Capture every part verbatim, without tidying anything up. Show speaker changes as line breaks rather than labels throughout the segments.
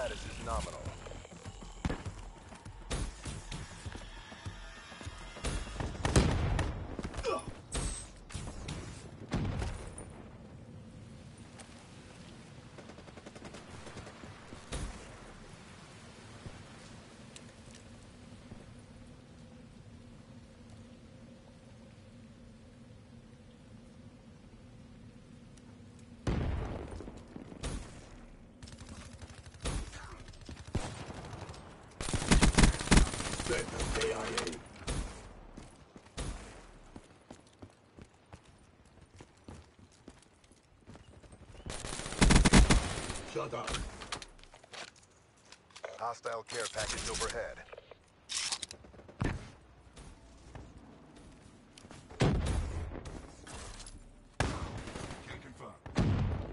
status is nominal.
A I A. Shut up.
Hostile care package overhead.
Can confirm.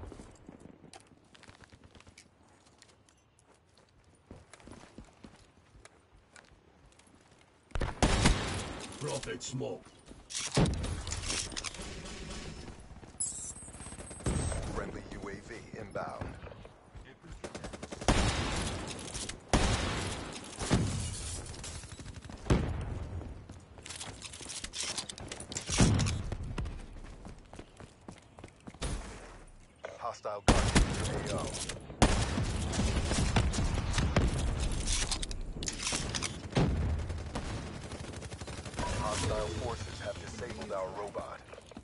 Prophet smoke.
Friendly U A V inbound. Hostile Guardian A O. Hostile forces have disabled our robot.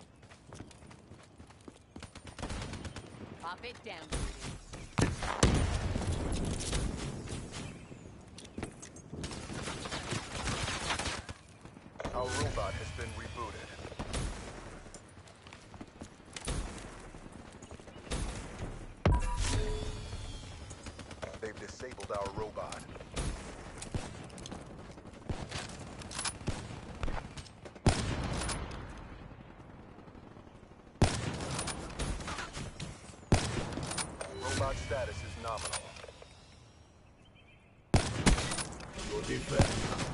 Pop it down.
Our robot has been rebooted. They've disabled our robot. Robot status is nominal.
Your defense.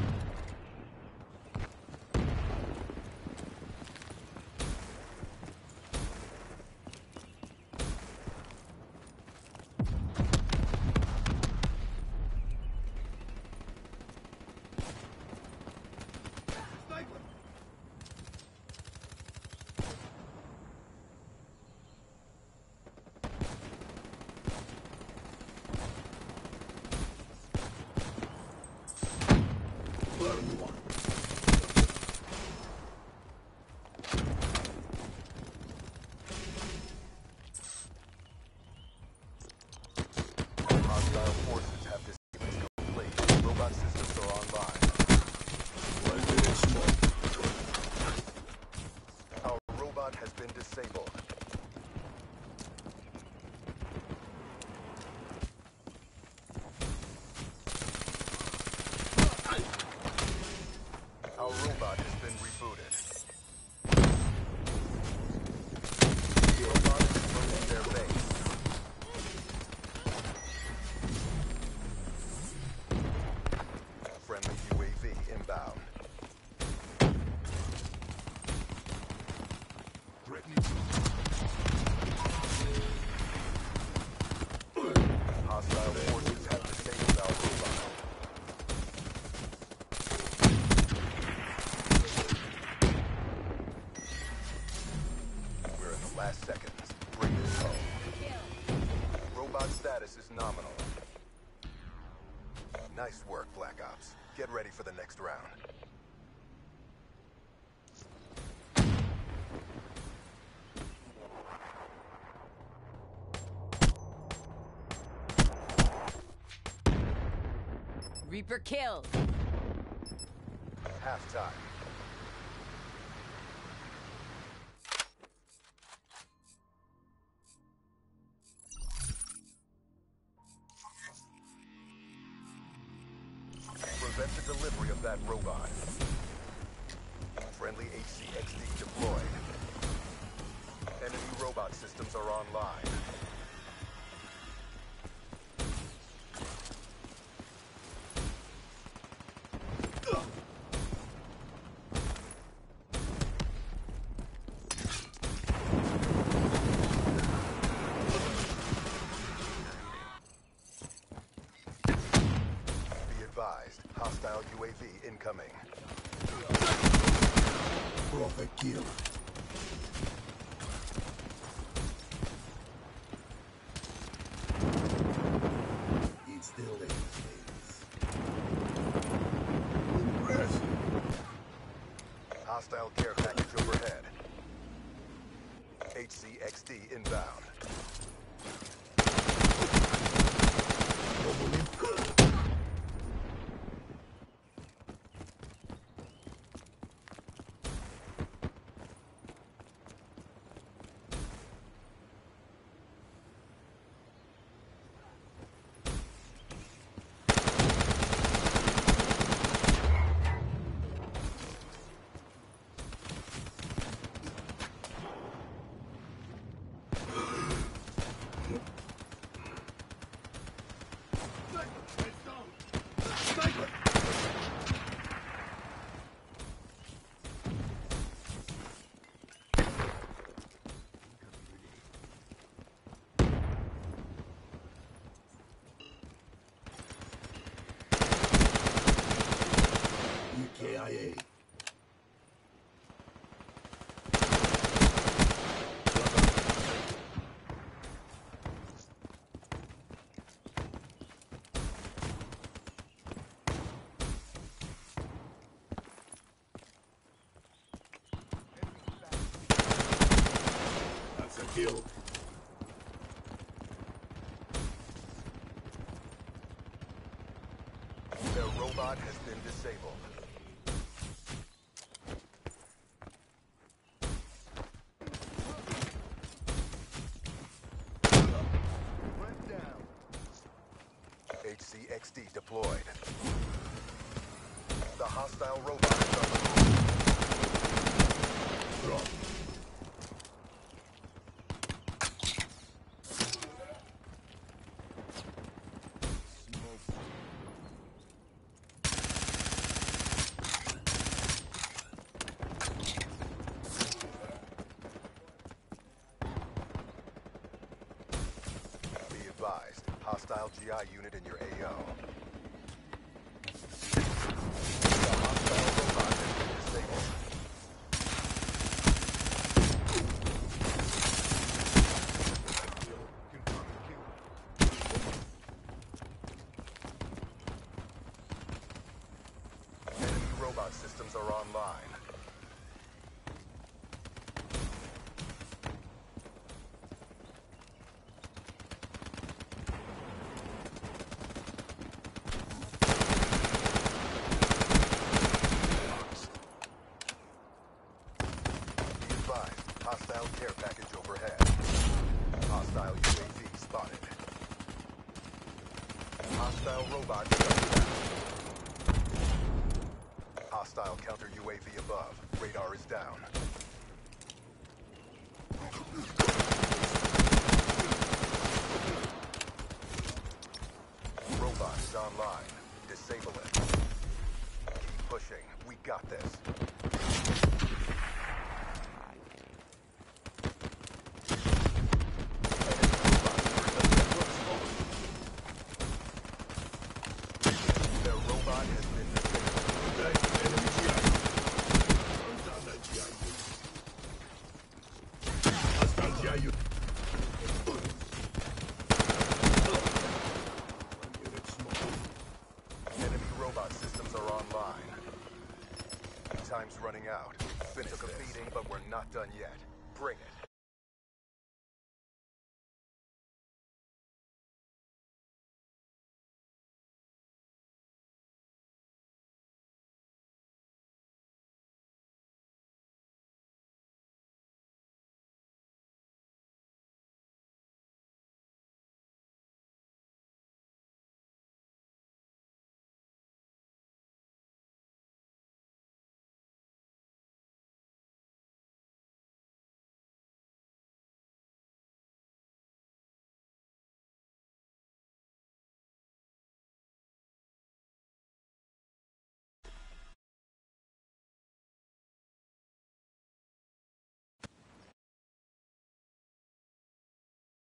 Burn one.
Hostile forces have disabled complete. Robot systems are online.
One minute smoke.
Our robot has been disabled. Our robot has been rebooted. Robot is moving their base. Friendly U A V inbound.
Threatening.
Hostile forces have disabled our robot. We're in the last seconds. Bring this home. Robot status is nominal. Nice work, Black Ops. Get ready for the next round.
Reaper kill.
Halftime. Prevent the delivery of that robot. Friendly H C X D deployed. Enemy robot systems are online. V incoming.
Prophet kill. It's still in place. Impressive.
Hostile care package overhead. H C X D inbound.
E K I A. That's a kill.
Their robot has been disabled. H C X D deployed. The hostile robot is on the move.
Drop.
Be advised, hostile G I unit in your A O. The hostile robot has been disabled. Enemy robot systems are online. Be advised, hostile care package overhead. Hostile U A V spotted. Hostile robot shut down. Hostile counter U A V above. Radar is down. Robot is online. Disable it. Keep pushing. We got this. Their robot has been disabled.
Right, enemy G I. Burn down that G I unit. Hostile G I unit. Unit small.
Enemy robot systems are online. Time's running out. Finish the beating, but we're not done yet. Bring it.